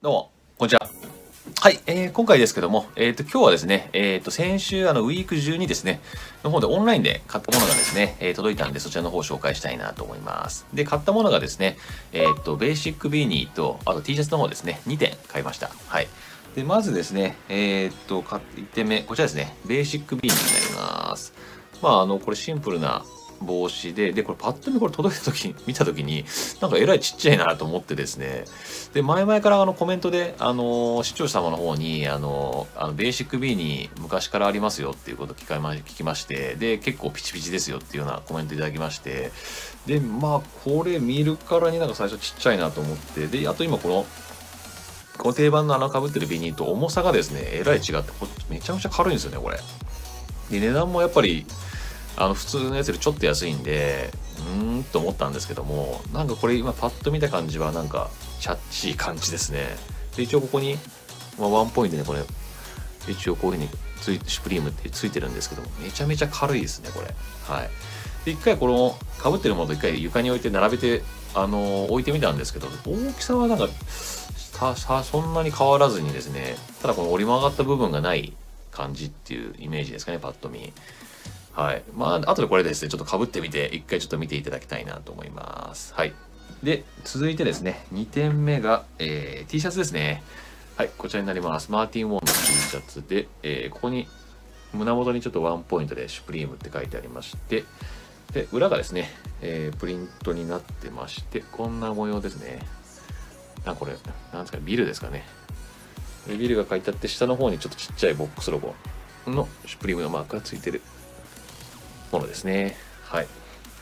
どうも、こんにちは。はい、今回ですけども、今日はですね、先週、ウィーク12ですね、の方でオンラインで買ったものがですね、届いたんで、そちらの方を紹介したいなと思います。で、買ったものがですね、ベーシックビーニーと、あと T シャツの方ですね、2点買いました。はい。で、まずですね、1点目、こちらですね、ベーシックビーニーになります。これシンプルな帽子で、これパッと見これ届いた時に、見た時に、なんかえらいちっちゃいなと思ってですね、で、前々からコメントで、視聴者様の方に、ベーシック B に昔からありますよっていうことを聞きまして、で、結構ピチピチですよっていうようなコメントいただきまして、で、これ見るからになんか最初ちっちゃいなと思って、で、あと今この定番の穴かぶってるビニーと重さがですね、えらい違って、めちゃめちゃ軽いんですよね、これ。で、値段もやっぱり、普通のやつよりちょっと安いんで、と思ったんですけども、なんかこれ今パッと見た感じはなんか、チャッチー感じですね。で、一応ここに、ワンポイントでこれ、一応こういう風にシュプリームってついてるんですけども、めちゃめちゃ軽いですね、これ。はい。で、一回この、被ってるものと一回床に置いて並べて、置いてみたんですけど、大きさはなんか、そんなに変わらずにですね、ただこの折り曲がった部分がない感じっていうイメージですかね、パッと見。はい。後でこれですね、ちょっと被ってみて、一回ちょっと見ていただきたいなと思います。はい。で、続いてですね、2点目が、T シャツですね。はい、こちらになります。マーティン・ウォンの T シャツで、ここに、胸元にちょっとワンポイントでシュプリームって書いてありまして、で、裏がですね、プリントになってまして、こんな模様ですね。これ、なんですかね、ビルですかね。ビルが書いてあって、下の方にちょっとちっちゃいボックスロゴのシュプリームのマークがついてるものですね。はい。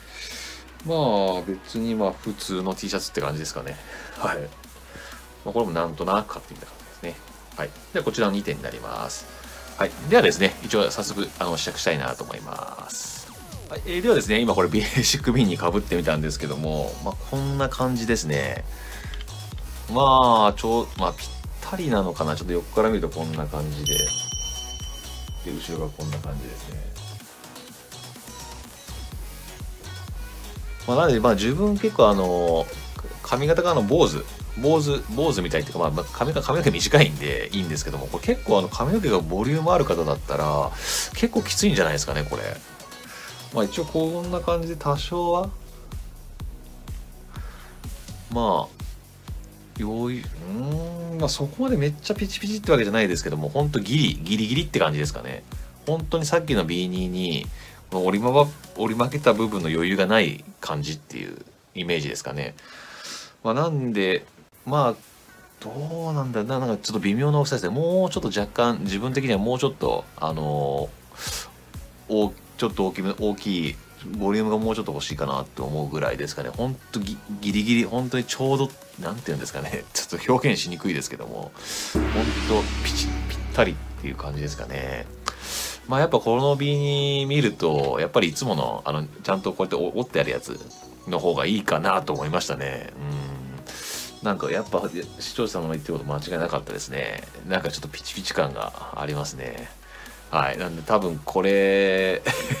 別に普通の T シャツって感じですかね。はい。これもなんとなく買ってみた感じですね。はい。ではこちらの2点になります。はい。ではですね、一応早速試着したいなと思います。はい。ではですね、今これベーシックビンに被ってみたんですけども、こんな感じですね。ぴったりなのかな。ちょっと横から見るとこんな感じで。で、後ろがこんな感じですね。なので自分結構髪型が坊主みたいっていうか、髪の毛短いんでいいんですけども、これ結構髪の毛がボリュームある方だったら結構きついんじゃないですかね、これ。一応こんな感じで多少はそこまでめっちゃピチピチってわけじゃないですけども、ほんとギリギリって感じですかね。本当にさっきの B2 に折り曲げた部分の余裕がない感じっていうイメージですかね。なんで、どうなんだろうな、なんかちょっと微妙な大きさですね。もうちょっと若干、自分的にはもうちょっと、ちょっと大きい、ボリュームがもうちょっと欲しいかなって思うぐらいですかね。ほんとギリギリ、本当にちょうど、なんていうんですかね。ちょっと表現しにくいですけども、ほんとぴったりっていう感じですかね。やっぱこのビに見ると、やっぱりいつもの、ちゃんとこうやって折ってあるやつの方がいいかなと思いましたね。なんかやっぱ視聴者様の言ってること間違いなかったですね。なんかちょっとピチピチ感がありますね。はい。なんで多分これ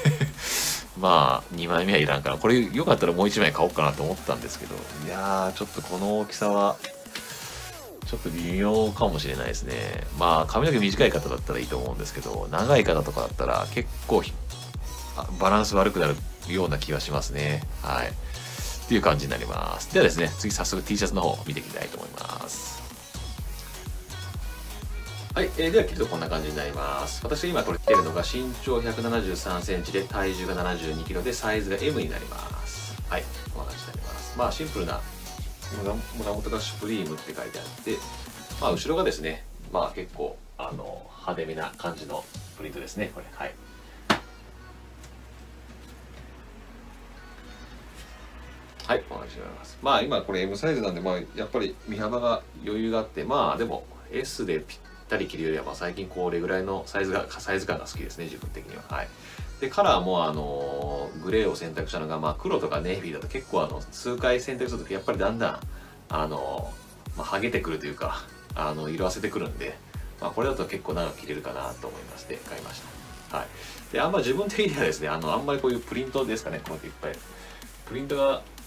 2枚目はいらんかな。これよかったらもう1枚買おうかなと思ったんですけど、いやー、ちょっとこの大きさは、ちょっと微妙かもしれないですね。髪の毛短い方だったらいいと思うんですけど、長い方とかだったら結構バランス悪くなるような気がしますね。はい。っていう感じになります。ではですね、次早速 T シャツの方見ていきたいと思います。はい、では着るとこんな感じになります。私が今これ着てるのが身長173センチで体重が72キロでサイズが M になります。はい、こんな感じになります。シンプルな胸元がシュプリームって書いてあって、後ろがですね、結構派手めな感じのプリントですね、これ。はい。はい、お願いします。今これ M サイズなんで、やっぱり身幅が余裕があって、でも S でぴったり着るよりは、最近これぐらいのサイズ感が好きですね、自分的には。はい。で、カラーもグレーを選択したのが、黒とかネイビーだと結構数回選択するとき、やっぱりだんだん、剥げてくるというか、色あせてくるんで、これだと結構長く着れるかなと思いまして買いました。はい。で、自分的にはですね、あんまりこういうプリントですかね、こうやっていっぱい。プリントが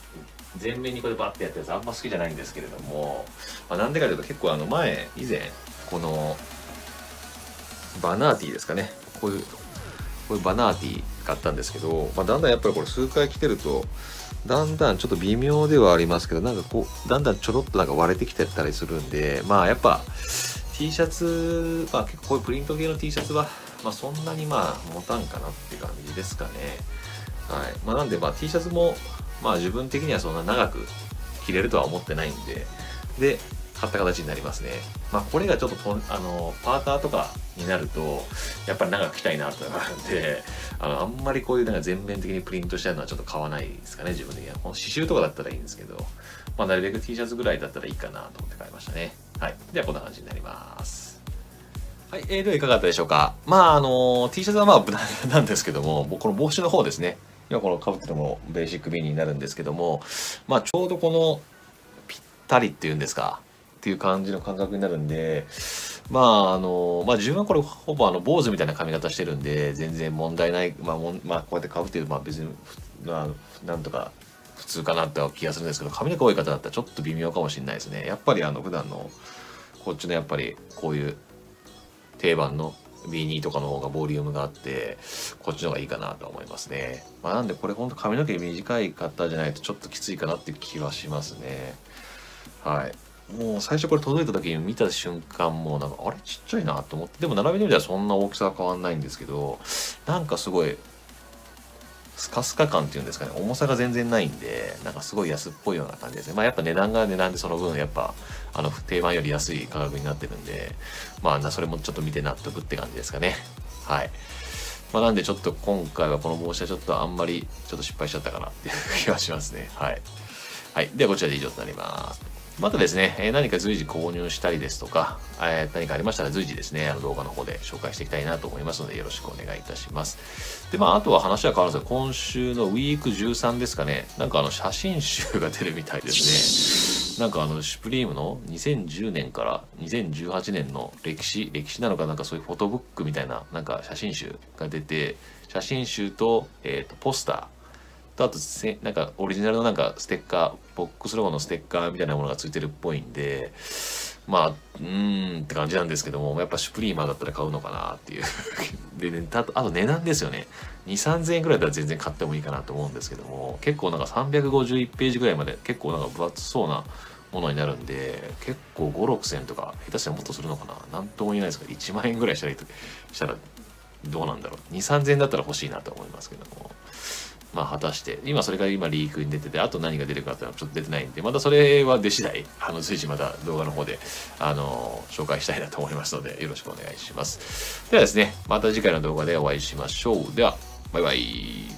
全面にこれバッてやったやつあんま好きじゃないんですけれども、なんでかというと結構以前、この、バナーティーですかね。こういうバナーティー買ったんですけど、だんだんやっぱりこれ数回着てると、だんだんちょっと微妙ではありますけど、だんだんちょろっと割れてきてたりするんで、やっぱ T シャツ、結構こういうプリント系の T シャツは、そんなに持たんかなっていう感じですかね。はい。なんでT シャツも、自分的にはそんな長く着れるとは思ってないんで、で、買った形になりますね。これがちょっとパーカーとかになると、やっぱり長く着たいなとなるんで、あんまりこういう全面的にプリントしたのはちょっと買わないですかね、自分的には。この刺繍とかだったらいいんですけど、なるべく T シャツぐらいだったらいいかなと思って買いましたね。はい。ではこんな感じになります。はい。ではいかがだったでしょうか。T シャツは無難なんですけども、この帽子の方ですね。今この被ってるもベーシックビーになるんですけども、ちょうどこのぴったりっていうんですか、っていう感じの感覚になるんで、自分はこれほぼ坊主みたいな髪型してるんで、全然問題ない、こうやって被ってる、別に、なんとか普通かなって気がするんですけど、髪の毛多い方だったらちょっと微妙かもしれないですね。やっぱり普段の、こっちのやっぱりこういう定番のビーニーとかの方がボリュームがあって、こっちの方がいいかなと思いますね。なんでこれほんと髪の毛短い方じゃないとちょっときついかなっていう気はしますね。はい。もう最初これ届いた時に見た瞬間もあれちっちゃいなと思って、でも並べてみたらそんな大きさは変わんないんですけど、すごいスカスカ感っていうんですかね、重さが全然ないんで、すごい安っぽいような感じですね。やっぱ値段が値段でその分やっぱ定番より安い価格になってるんで、それもちょっと見て納得って感じですかね。はい。なんでちょっと今回はこの帽子はちょっとあんまりちょっと失敗しちゃったかなっていう気がしますね。はい。はい。ではこちらで以上となります。またですね、何か随時購入したりですとか、何かありましたら随時ですね、動画の方で紹介していきたいなと思いますので、よろしくお願いいたします。で、あとは話は変わるんですが、今週のウィーク13ですかね、写真集が出るみたいですね。シュプリームの2010年から2018年の歴史なのかそういうフォトブックみたいな、写真集が出て、写真集と、ポスター、あとオリジナルのステッカー、ボックスロゴのステッカーみたいなものがついてるっぽいんで、って感じなんですけども、やっぱシュプリーマーだったら買うのかなっていう。でね、あと値段ですよね。2、3000円くらいだったら全然買ってもいいかなと思うんですけども、結構351ページぐらいまで結構分厚そうなものになるんで、結構5、6千とか、下手したらもっとするのかな。なんとも言えないですけど、1万円ぐらいしたらどうなんだろう。2、3000円だったら欲しいなと思いますけども。果たして、今それがリークに出てて、あと何が出るかっていうのはちょっと出てないんで、またそれは出次第、随時また動画の方で、紹介したいなと思いますので、よろしくお願いします。ではですね、また次回の動画でお会いしましょう。では、バイバイ。